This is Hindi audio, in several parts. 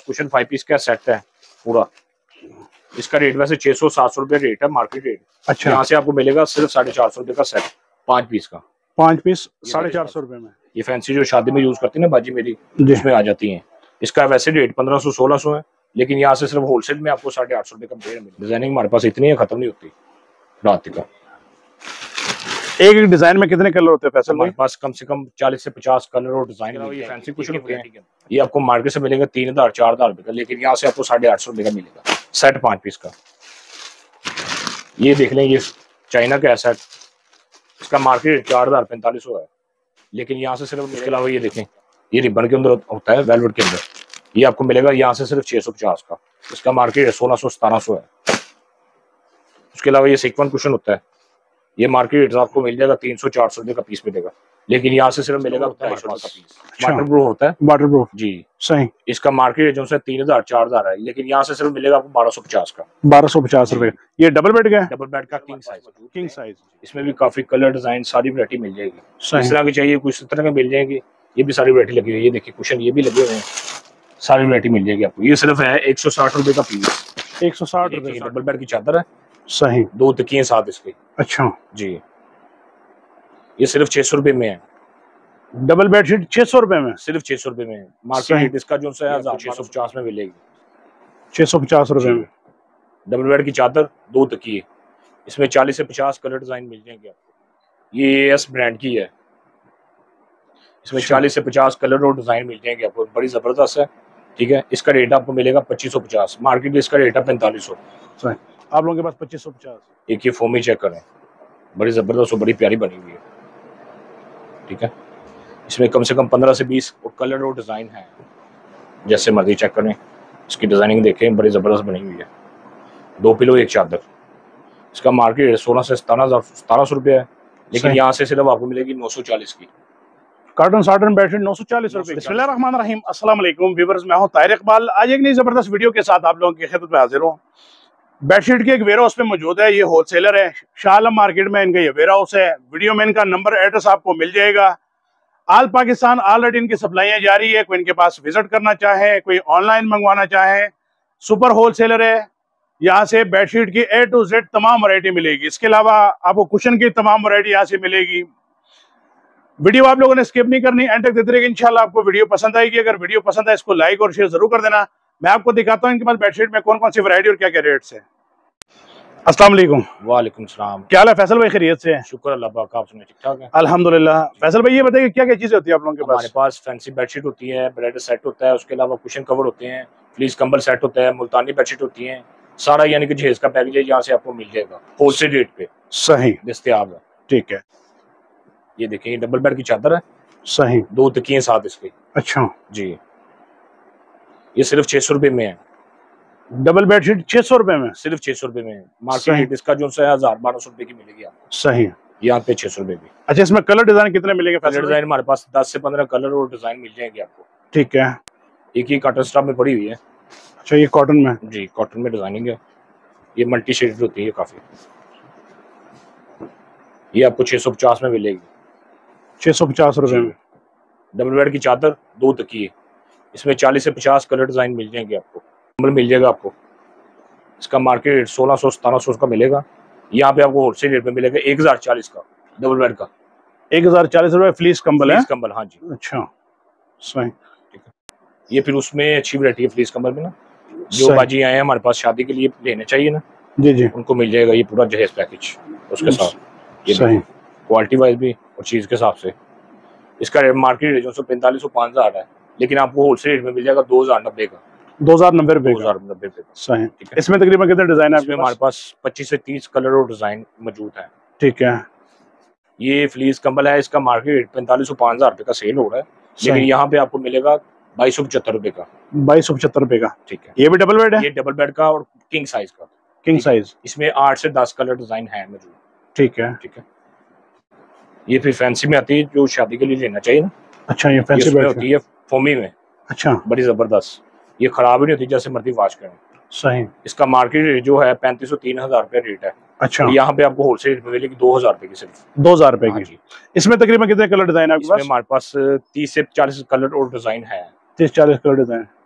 कुशन 5 पीस का सेट है पूरा। इसका रेट वैसे 600-700 रुपए रेट है, मार्केट रेट। अच्छा, यहाँ से आपको मिलेगा सिर्फ 450 रुपए का सेट, 5 पीस का। 5 पीस 450 रुपए में। ये फैंसी जो शादी में यूज करती है ना बाजी मेरी, उसमें आ जाती है। इसका वैसे रेट 1500-1600 है, लेकिन यहाँ से सिर्फ होलसेल में आपको 850 रुपए का पेड़ मिलेगा। डिजाइनिंग हमारे पास इतनी है, खत्म नहीं होती रात का। एक एक डिजाइन में कितने कलर होते हैं फैसल भाई? हमारे पास कम से कम 40 से 50 कलर और डिजाइन। ये फैंसी कुशन होते हैं, ये आपको मार्केट से मिलेगा 3000-4000 रुपए का, लेकिन यहाँ से आपको 850 रुपए का मिलेगा सेट 5 पीस का। ये देख लें, ये चाइना का है सेट, इसका मार्केट 4000-4500 है, लेकिन यहाँ से सिर्फ। इसके अलावा ये देखें, ये रिबन के अंदर होता है, वेलवेट के अंदर, ये आपको मिलेगा यहाँ से सिर्फ 650 का। इसका मार्केट 1600-1700 है। उसके अलावा ये सीक्वेंस कुशन होता है, ये मार्केट आपको मिल जाएगा 300-400 रुपए का पीस मिलेगा, लेकिन यहाँ से सिर्फ मिलेगा 250 का पीस। वाटर प्रूफ होता है, वाटर प्रूफ जी सही। इसका मार्केट जो है 3000-4000 है, लेकिन यहाँ से सिर्फ मिलेगा आपको 1250 का। 1250 रुपए। ये डबल बेड का है? डबल बेड का किंग साइज। King size. इसमें भी काफी कलर डिजाइन सारी वैरायटी मिल जाएगी। सही। इस तरह की चाहिए कुछ इस तरह के मिल जाएंगे। ये भी सारी वैरायटी लगी हुई है, ये देखिए कुशन ये भी लगे हुए हैं, सारी वैरायटी मिल जाएगी आपको। ये सिर्फ है 160 रुपए का पीस। 160 रुपए। डबल बेड की चादर है, सही। 2 तकिए साथ इसके। अच्छा जी, ये सिर्फ 600 रुपए में है। डबल बेडशीट 600 रुपए में, सिर्फ 600 रुपए में। मार्केट रेट इसका जो है 1650 में मिलेगी। 650 रुपए में डबल बेड की चादर, 2 तकिए, इसमें 40 से 50 कलर डिजाइन मिल जाएंगे आपको। ये एस ब्रांड की है, इसमें 40 से 50 कलर और डिजाइन मिल जाएंगे आपको, बड़ी जबरदस्त है। ठीक है, इसका रेट आपको मिलेगा 2550, मार्केट में इसका रेट है 4500। आप लोगों के पास 2550। एक ये फोमी चेक करें, बड़ी जबरदस्त और बड़ी प्यारी बनी हुई है। ठीक है, इसमें कम से कम 15 से 20 कलर और डिजाइन है, जैसे मर्जी चेक करें। इसकी डिजाइनिंग देखें, बड़ी जबरदस्त बनी हुई है। 2 पिलो 1 चादर, इसका मार्केट 16 से 1700 रुपये है, लेकिन यहाँ से सिर्फ आपको मिलेगी 940 की। कार्टन साटन बेडशीट 940 रुपए। बिस्मिल्लाहिर्रहमानिर्रहीम, अस्सलाम वालेकुम व्यूअर्स, मैं हूं ताहिर इकबाल। आज एक नई जबरदस्त वीडियो के साथ आप लोगों की खिदमत में हाजिर हूं। बेडशीट के एक वेयर हाउस पे मौजूद है, ये होलसेलर है, शाह आलम मार्केट में इनका ये वेयर हाउस है। वीडियो में इनका नंबर एड्रेस आपको मिल जाएगा। ऑल पाकिस्तान ऑलरेडी इनकी सप्लाइयाँ जारी है, कोई इनके पास विजिट करना चाहे, कोई ऑनलाइन मंगवाना चाहे, सुपर होलसेलर है। यहाँ से बेडशीट की A to Z तमाम वैरायटी मिलेगी। इसके अलावा आपको कुशन की तमाम वैरायटी यहाँ से मिलेगी। वीडियो आप लोगों ने स्किप नहीं करनी, एंड तक देते रहिए, इंशाल्लाह आपको वीडियो पसंद आएगी। अगर वीडियो पसंद आए इसको लाइक और शेयर जरूर कर देना। मैं आपको दिखाता हूँ इनके पास बेडशीट में कौन कौन सी वैरायटी और क्या क्या रेट्स है। अस्सलाम वालेकुम। वालेकुम सलाम। क्या हाल है फैसल भाई, खैरियत से? शुक्र अल्लाह पाक, आप सुनाइए? ठीक ठाक है अल्हम्दुलिल्लाह। फैसल भाई ये बताइए क्या क्या चीजें होती है आप लोगों के पास? हमारे पास फैंसी बेडशीट होती है, ब्रेड सेट होता है, उसके अलावा कुशन कवर होते हैं, फ्लीस कंबल सेट होता है, मुल्तानी बेडशीट होती है, सारा यानी कि जहेज का पैकेज है, यहाँ से आपको मिल जाएगा होलसेल रेट पे। सही, दस्तयाब है। ठीक है, ये देखें, ये डबल बेड की चादर है, सही, 2 तकिए साथ इसके। अच्छा जी, ये सिर्फ 600 रुपए में है। डबल बेडशीट 600 रुपए में, सिर्फ 600 रुपए में। मार्केट रेट इसका जो है 1000-1200 रुपए की मिलेगी आपको। सही, यहाँ पे 600 रुपए की। अच्छा, इसमें कलर डिजाइन कितने मिलेंगे? कलर डिजाइन हमारे पास 10 से 15 कलर और डिजाइन मिल जाएंगे आपको। ठीक है, एक ही कॉटन स्टॉक में पड़ी हुई है। अच्छा, ये कॉटन में? जी, कॉटन में डिजाइनिंग है, ये मल्टी शेडेड होती है काफी। ये आपको 650 में मिलेगी। 650 रुपए में। डबल बेड की चादर, 2 तकिए, इसमें 40 से 50 कलर डिजाइन मिल जाएंगे आपको। कंबल मिल जाएगा आपको, इसका मार्केट 1600-1700 का मिलेगा। यहाँ पे आपको होलसेल रेट में मिलेगा 1040 का डबल बेड का। 1040 रुपए फ्लीस कंबल है? कंबल, हाँ जी। अच्छा, सही, ठीक है। ये फिर उसमें अच्छी वैरायटी है फ्लीस कंबल में ना, जो बाजी आए हैं हमारे पास शादी के लिए लेने चाहिए ना, जी जी, उनको मिल जाएगा ये पूरा जहेज पैकेज उसके साथ। ये सही, क्वालिटी वाइज भी और चीज के हिसाब से। इसका मार्केट रेट जो 4500-5000 है, लेकिन आपको होलसेल रेट में मिल जाएगा 2090 का। 2090 रुपए? 2090 रुपए। सही, ठीक है। इसमें तकरीबन कितने डिजाइन है आपके पास? हमारे पास 25 से 30 कलर और डिजाइन मौजूद है। ठीक है, ये फ्लीस कंबल है, इसका मार्केट रेट 4500-5000 रुपए का सेल हो रहा है, लेकिन यहाँ पे आपको मिलेगा 2275 रुपए का। 2275 रुपए का, ठीक है। ये भी डबल बेड है? ये डबल बेड का और किंग साइज का। किंग साइज, इसमें 8 से 10 कलर डिजाइन है मौजूद। ठीक है, ठीक है। ये फिर फैंसी में आती है, जो शादी के लिए लेना चाहिए ना। अच्छा, ये फैंसी बेड होती है फोमी में। अच्छा, बड़ी जबरदस्त, ये खराब ही नहीं होती, जैसे मर्जी वॉश करें। सही, इसका मार्केट रेट जो है 3500-3000 रुपए रेट है। अच्छा, यहाँ पे आपको होलसेल रेट में मिलेगी 2000 रुपए की, सिर्फ 2000 रुपए की। इसमें तकरीबन कितने कलर डिजाइन है आपके पास? हमारे पास 30 से 40 कलर और डिजाइन है। 30-40 कलर डिजाइन।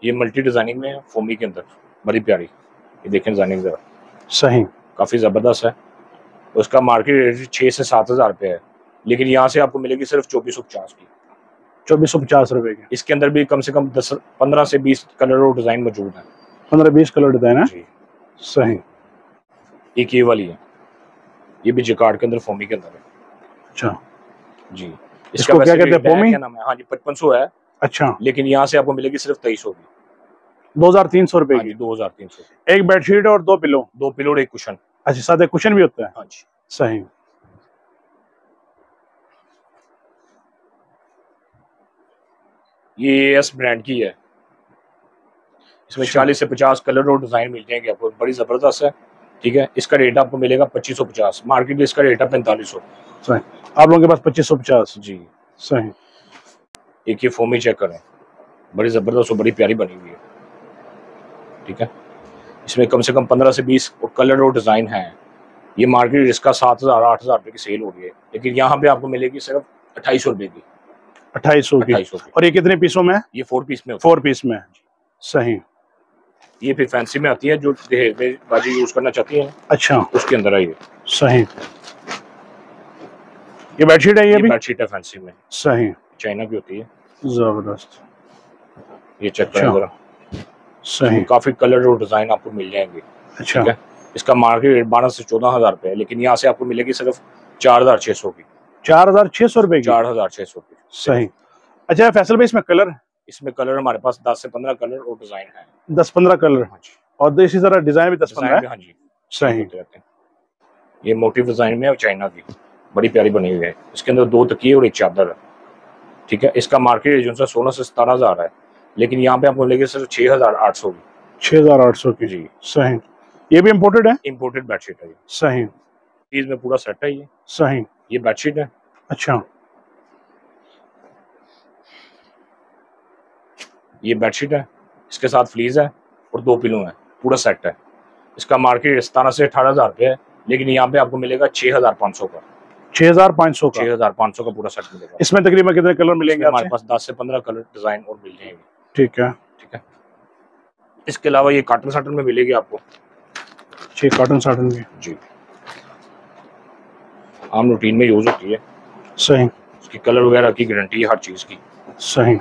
ये मल्टी डिजाइनिंग में फोमी के अंदर बड़ी प्यारी, ये देखें डिजाइनिंग जरा सही, काफी जबरदस्त है। उसका मार्केट रेट 6 से 7 हज़ार रुपये है, लेकिन यहाँ से आपको मिलेगी सिर्फ 2450 की, 2450 रुपए की। इसके अंदर भी कम से कम 15 से 20 कलर और डिजाइन मौजूद है। 15-20 कलर डिजाइन है जी। सही। एक ये वाली है, ये भी जिकार्ड के अंदर फोमी के अंदर है। अच्छा जी, इसको क्या कहते हैं? फोमी? क्या नाम है? हाँ जी 5500 है। अच्छा, लेकिन यहाँ से आपको मिलेगी सिर्फ 2300 की, 2300 रुपए की। 2300। एक बेडशीट और 2 पिलो। 2 पिलो और 1 कुशन। अच्छा, साथ एक कुशन भी होता है? हाँ जी। सही। ये एस ब्रांड की है, इसमें 40 से 50 कलर और डिजाइन मिल जाएंगे आपको, बड़ी जबरदस्त है। ठीक है, इसका रेट आपको मिलेगा 2550, मार्केट में इसका रेट है 4500। सही, आप लोगों के पास 2550 जी। सही। एक ये फोमी चेक करें, बड़ी जबरदस्त और बड़ी प्यारी बनी हुई है। ठीक है, इसमें कम से कम 15 से 20 कलर और डिजाइन है। ये मार्केट इसका 7000-8000 रुपए की सेल हो रही है, लेकिन यहाँ पे आपको मिलेगी सिर्फ 2800 रुपए की। 2800 की। और ये कितने पीसों में? ये 4 पीस में। 4 पीस में। सही। ये फिर फैंसी में आती है, जो दहेज में बाजी यूज करना चाहती है। अच्छा, उसके अंदर है ये। सही। ये बेडशीट है? ये भी बेडशीट है फैंसी में। सही, चाइना की होती है। जबरदस्त। ये चेक करें जरा। सही, काफी कलर और डिजाइन आपको मिल जाएंगे। अच्छा, ठीक है, इसका मार्केट रेट 12 से 14 हज़ार रुपए है, लेकिन यहाँ से आपको मिलेगी सिर्फ 4600 की। 4600 रुपए की? 4600 की। सही। अच्छा फैसल भाई, इसमें कलर हमारे पास 10 से 15 कलर और डिजाइन है। 10-15 कलर? हाँ जी। और इसी तरह डिजाइन भी 10-15 है? हाँ जी। सही। ये मोटिव डिजाइन में है, चाइना की, बड़ी प्यारी बनी हुई है। इसके अंदर 2 तकिए और 1 चादर है। ठीक है, इसका मार्केट रेट जो है 16 से 17 हज़ार है, लेकिन यहाँ पे आपको मिलेगी सिर्फ 6800 की। 6800 की जी। सही। ये भी इम्पोर्टेड है? इम्पोर्टेड बेडशीट है ये। सही। चीज में पूरा सेट है ये। सही। ये बेडशीट है। अच्छा, ये बेडशीट है, इसके साथ फ्लीज है और 2 पिलो है, पूरा सेट है। इसका मार्केट 17 से 18 हज़ार रुपये है, लेकिन यहाँ पे आपको मिलेगा 6500 का। 6500 का? 6500 का पूरा सेट मिलेगा। इसमें तकरीबन कितने कलर मिलेंगे? हमारे पास 10 से 15 कलर डिजाइन और मिल जाएंगे। ठीक है। ठीक है, इसके अलावा ये कॉटन साटन में मिलेगी आपको। कॉटन साटन की जी, आम रूटीन में यूज होती है। सही। उसकी कलर वगैरह की गारंटी है हर चीज की। सही।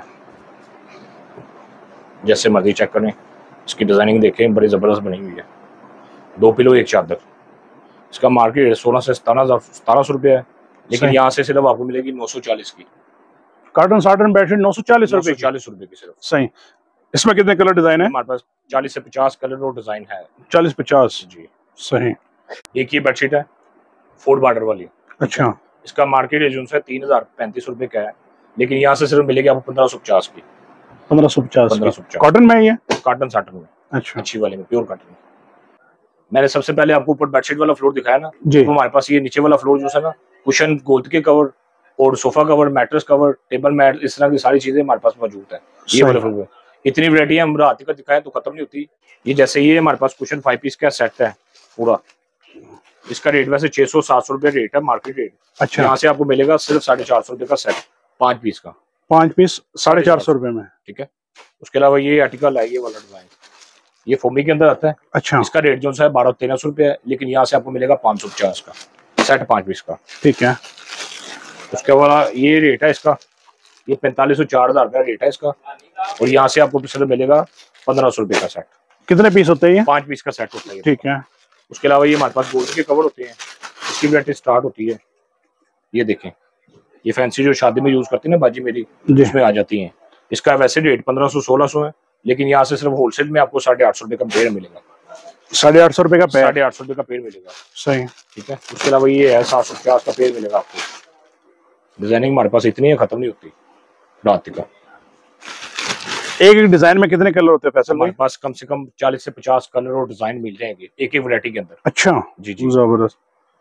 जैसे मर्जी चेक करें, इसकी डिजाइनिंग देखें, बड़ी जबरदस्त बनी हुई है। 2 पिलो 1 चादर। इसका मार्केट 16 से 1700 रुपये है, लेकिन यहाँ से सिर्फ आपको मिलेगी 940 की। कॉटन साटन बेडशीट 940 रुपए? 940 रुपए की सिर्फ। सही। इसमें कितने कलर डिजाइन है? हमारे पास 40 से 50 कलर और डिजाइन है। 40-50 जी। सही। एक ये बेडशीट है 4 बॉर्डर वाली। अच्छा, इसका मार्केट रेट जो है 3035 रुपए का है, लेकिन यहाँ से सिर्फ मिलेगी आपको 1550 की। 1550 कॉटन में? ये कॉटन साटन में। अच्छा, अच्छी वाली में, प्योर कॉटन में। मैंने सबसे पहले आपको ऊपर बेडशीट वाला फ्लोर दिखाया ना जी। तो हमारे पास ये नीचे वाला फ्लोर जो है ना, कुशन, गोद के कवर और sofa cover, mattress cover, table mat, इस तरह की सारी चीजें हमारे पास मौजूद है। ये वाला फ्लोर इतनी वैरायटी है, हम रात का दिखाएं तो खत्म नहीं होती। ये जैसे ये हमारे पास कुशन 5 पीस का सेट है पूरा। इसका रेट वैसे 600-700 रुपये रेट है, मार्केट रेट। अच्छा, यहाँ से आपको मिलेगा सिर्फ 450 रुपये का सेट, 5 पीस का। 5 पीस 450 रुपए में। ठीक है, उसके अलावा ये आर्टिकल है, ये वाला डिजाइन, ये फोमी के अंदर आता है। अच्छा, इसका रेट जो है 1200-1300 रुपये है, लेकिन यहाँ से आपको मिलेगा 550 का सेट, 5 पीस का। ठीक है, उसके बाद ये रेट है इसका, ये 4500-4000 रुपया रेट है इसका, और यहाँ से आपको सिर्फ मिलेगा 1500 रुपये का सेट। कितने पीस होते हैं? 5 पीस का सेट होता है। ठीक है। उसके अलावा ये हमारे पास गोल्ड के कवर होते हैं, इसकी वैरायटी स्टार्ट होती है। ये देखें, ये फैंसी जो शादी में यूज करती है ना बाजी मेरी, उसमें आ जाती हैं। इसका वैसे रेट 1500-1600 है, लेकिन यहाँ से सिर्फ होलसेल में आपको 850 रुपये का पेड़ मिलेगा। 850 रुपए का पेड़? 850 रुपये का पेड़ मिलेगा। सही। ठीक है, उसके अलावा ये है 750 का पेड़ मिलेगा आपको। डिजाइनिंग हमारे पास इतनी है, खत्म नहीं होती रात का। एक डिजाइन में कितने कलर होते हैं फैसल? हमारे पास कम से कम 40 से 50 कलर और डिजाइन मिल जाएंगे एक एक वैरायटी के अंदर। अच्छा जी जी, जबरदस्त।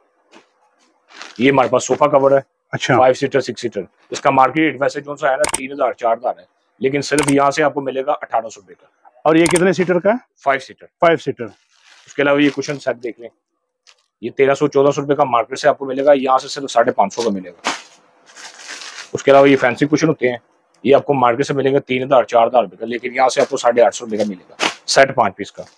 ये हमारे पास सोफा कवर है। अच्छा, 5 सीटर 6 सीटर। इसका मार्केट वैसे जो सा है ना 3000-4000 है, लेकिन सिर्फ यहाँ से आपको मिलेगा 1800 रुपये का। और ये कितने सीटर का है? 5 सीटर। 5 सीटर। उसके अलावा ये कुशन सेट देख लें, ये 1300-1400 रुपये का मार्केट से आपको मिलेगा, यहाँ से सिर्फ 550 का मिलेगा। उसके अलावा ये फैंसी कुशन होते हैं, ये आपको मार्केट से मिलेगा 3000 4000 रुपए का, लेकिन यहाँ से आपको 850 रुपए का मिलेगा सेट 5 पीस का।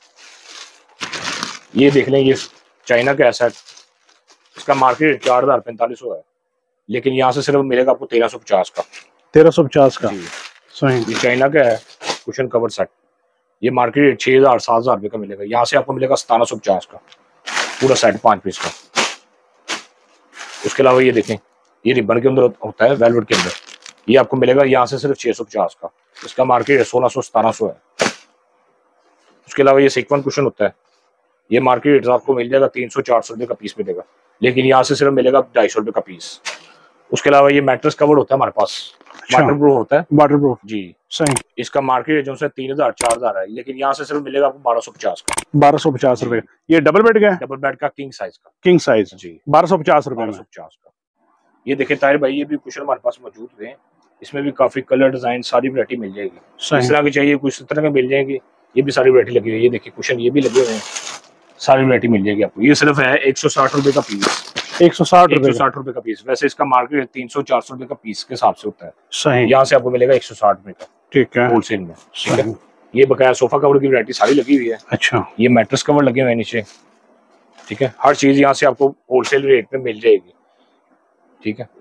ये देख लें, ये चाइना का है सेट, इसका मार्केट 4000-4500 है, लेकिन यहाँ से सिर्फ मिलेगा आपको 1350 का। 1350 का सही। ये चाइना का है कुशन कवर सेट, ये मार्केट 6000-7000 रुपए का मिलेगा, यहाँ से आपको मिलेगा 1750 का पूरा सेट 5 पीस का। उसके अलावा ये देखें, ये रिबन के अंदर होता है, वेलवेट के अंदर, ये आपको मिलेगा यहाँ से सिर्फ 650 का, इसका मार्केट 1600-1700 है। उसके अलावा ये सीक्वेंस कुशन होता है, ये मार्केट आपको मिल जाएगा 300-400 रुपए का पीस मिलेगा, लेकिन यहाँ से सिर्फ मिलेगा 250 रुपए का पीस। उसके अलावा ये मैट्रेस कवर होता है हमारे पास, वाटर प्रूफ होता है, वाटर प्रूफ जी सही। इसका मार्केट जो है 3000-4000 है, लेकिन यहाँ से सिर्फ मिलेगा आपको 1250 का। 1250 रुपए। ये डबल बेड का है? डबल बेड का किंग साइज का। किंग साइज जी 1250 रुपए में। 1250 का। ये देखें ताहिर भाई, ये भी कुशन हमारे पास मौजूद है, इसमें भी काफी कलर डिजाइन सारी वैरायटी मिल जाएगी, इस तरह की चाहिए कुछ इस तरह के मिल जाएंगे। ये भी सारी वैरायटी लगी हुई है, ये देखिए कुशन ये भी लगे हुए हैं, सारी वैरायटी मिल जाएगी आपको। ये सिर्फ है 160 रुपए का पीस, 160 रुपए का पीस। वैसे इसका मार्केट 300-400 रुपए का पीस के हिसाब से होता है, सही। यहाँ से आपको मिलेगा 160 रुपए का, ठीक है, होलसेल में। ठीक है, ये बकाया सोफा कवर की वैरायटी सारी लगी हुई है। अच्छा, ये मैट्रेस कवर लगे हुए हैं नीचे, ठीक है, हर चीज यहाँ से आपको होलसेल रेट में मिल जाएगी। ठीक है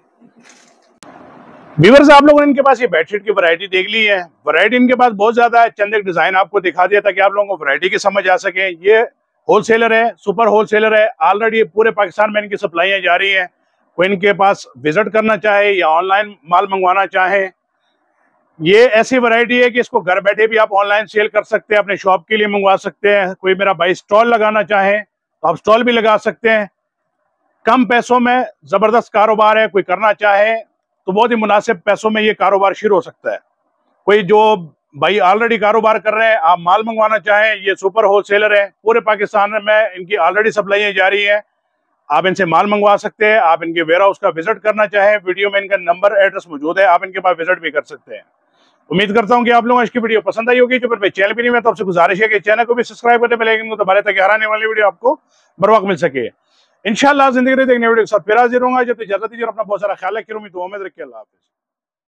व्यूअर्स, आप लोगों ने इनके पास ये बेडशीट की वैरायटी देख ली है। वैरायटी इनके पास बहुत ज्यादा है, चंद एक डिजाइन आपको दिखा दिया ताकि आप लोगों को वैरायटी की समझ आ सके। ये होलसेलर है, सुपर होलसेलर है, ऑलरेडी पूरे पाकिस्तान में इनकी सप्लाइयाँ जा रही हैं। कोई इनके पास विजिट करना चाहे या ऑनलाइन माल मंगवाना चाहे, ये ऐसी वैरायटी है कि इसको घर बैठे भी आप ऑनलाइन सेल कर सकते हैं, अपने शॉप के लिए मंगवा सकते हैं। कोई मेरा भाई स्टॉल लगाना चाहे तो आप स्टॉल भी लगा सकते हैं। कम पैसों में जबरदस्त कारोबार है, कोई करना चाहे तो बहुत ही मुनासिब पैसों में ये कारोबार शुरू हो सकता है। कोई जो भाई ऑलरेडी कारोबार कर रहे हैं, आप माल मंगवाना चाहें, ये सुपर होलसेलर है, पूरे पाकिस्तान में इनकी ऑलरेडी सप्लाइयाँ जारी हैं, आप इनसे माल मंगवा सकते हैं। आप इनके वेयर हाउस का विजिट करना चाहें, वीडियो में इनका नंबर एड्रेस मौजूद है, आप इनके पास विजिट भी कर सकते हैं। उम्मीद करता हूं कि आप लोगों को इसकी वीडियो पसंद आई होगी। जो मेरे चैनल भी नहीं है तो आपसे गुजारिश है कि चैनल को भी सब्सक्राइब करने मिलेगी तो हमारे तक आने वाली वीडियो आपको बर वक्त मिल सके। इंशाल्लाह जिंदगी देखने वीडियो के साथ फिर हाजिर होगा। जब तक इजाजत दीजिए, अपना बहुत सारा ख्याल रखिए, उम्मीद रखिए। अल्लाह हाफिज़।